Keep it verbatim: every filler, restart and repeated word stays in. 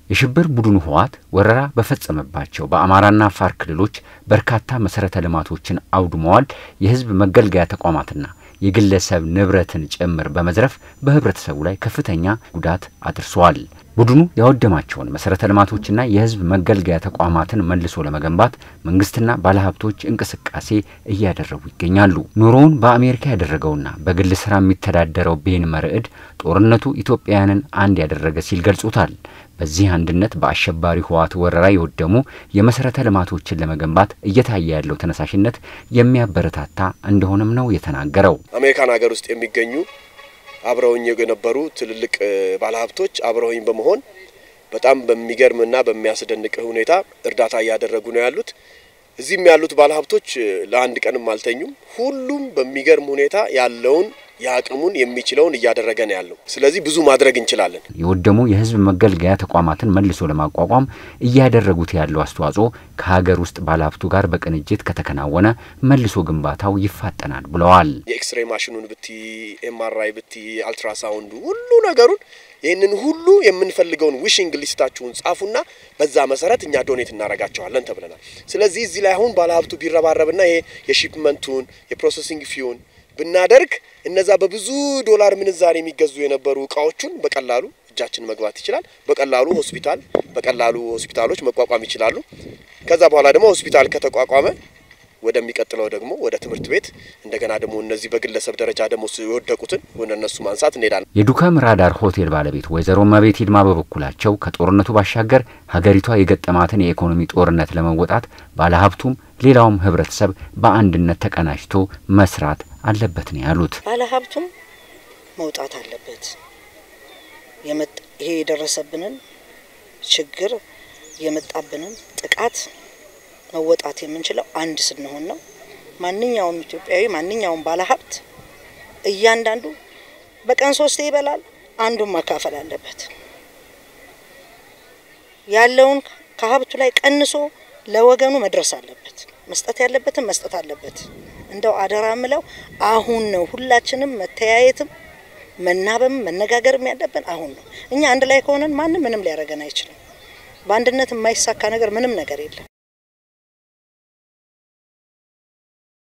የሽብር ቡድኑ ህወሓት ወረራ በፈጸመባቸው በአማራና አፋር ክልሎች በርካታ መሰረተ ልማቶችን አውድመዋል። የህዝብ መገልገያ ተቋማትና የግለሰብ ንብረትን ጭምር በመዝረፍ በህብረተሰቡ ላይ ከፍተኛ ጉዳት አድርሷል። ቡድኑ ያወደማቸውን መሰረተ ልማቶችና የህዝብ መገልገያ ተቋማትን መልሶ ለመገንባት መንግስትና ባለሀብቶች እንቅስቃሴ እያደረጉ ይገኛሉ። ኑሮውን በአሜሪካ ያደረገውና በግል ስራ የሚተዳደረው ቤን መርዕድ ጦርነቱ ኢትዮጵያውያንን አንድ ያደረገ ሲል ገልጾታል። በዚህ አንድነት በአሸባሪው ህወሓት ወረራ የወደሙ የመሰረተ ልማቶችን ለመገንባት እየታየ ያለው ተነሳሽነት የሚያበረታታ እንደሆነም ነው የተናገረው። አሜሪካን ሀገር ውስጥ የሚገኙ አብረውኝ የነበሩ ትልልቅ ባለሀብቶች አብረውኝ በመሆን በጣም በሚገርምና በሚያስደንቅ ሁኔታ እርዳታ ያደረጉ ነው ያሉት። እዚህም ያሉት ባለሀብቶች ለአንድ ቀንም አልተኙም። ሁሉም በሚገርም ሁኔታ ያለውን ያቅሙን የሚችለውን እያደረገ ነው ያለው። ስለዚህ ብዙ ማድረግ እንችላለን። የወደሙ የህዝብ መገልገያ ተቋማትን መልሶ ለማቋቋም እያደረጉት ያለው አስተዋጽኦ ከሀገር ውስጥ ባለሀብቱ ጋር በቅንጅት ከተከናወነ መልሶ ግንባታው ይፋጠናል ብለዋል። የኤክስሬይ ማሽኑን ብቲ ኤምአርአይ ብቲ አልትራሳውንዱ ሁሉ ነገሩን ይሄንን ሁሉ የምንፈልገውን ዊሽንግ ሊስታችሁን ጻፉና በዛ መሰረት እኛ ዶኔት እናረጋቸዋለን ተብለናል። ስለዚህ እዚህ ላይ አሁን ባለሀብቱ ቢረባረብና ይሄ የሺፕመንቱን የፕሮሰሲንግ ፊውን ብናደርግ እነዛ በብዙ ዶላር ምንዛሬ የሚገዙ የነበሩ እቃዎችን በቀላሉ እጃችን መግባት ይችላል። በቀላሉ ሆስፒታል በቀላሉ ሆስፒታሎች መቋቋም ይችላሉ። ከዛ በኋላ ደግሞ ሆስፒታል ከተቋቋመ ወደሚቀጥለው ደግሞ ወደ ትምህርት ቤት እንደገና ደግሞ እነዚህ በግለሰብ ደረጃ ደግሞ ሲወደቁትን ወደ እነሱ ማንሳት እንሄዳለን። የዱካም ራዳር ሆቴል ባለቤት ወይዘሮ መቤት ይድማ በበኩላቸው ከጦርነቱ ባሻገር ሀገሪቷ የገጠማትን የኢኮኖሚ ጦርነት ለመወጣት ባለሀብቱም ሌላውም ህብረተሰብ በአንድነት ተቀናጅቶ መስራት አለበት ነው ያሉት። ባለሀብቱም መውጣት አለበት። የመጣ ይሄ የደረሰብንን ችግር የመጣብንን ጥቃት መወጣት የምንችለው አንድ ስንሆን ነው። ማንኛውም ኢትዮጵያዊ ማንኛውም ባለሀብት እያንዳንዱ በቀን ሶስት ይበላል፣ አንዱን ማካፈል አለበት። ያለውን ከሀብቱ ላይ ቀንሶ ለወገኑ መድረስ አለበት። መስጠት ያለበትም መስጠት አለበት። እንደው አደራምለው አሁን ነው ሁላችንም መተያየትም መናበም መነጋገርም ያለብን አሁን ነው። እኛ አንድ ላይ ከሆነን ማንንም ምንም ሊያረጋና አይችልም። በአንድነት የማይሳካ ነገር ምንም ነገር የለም።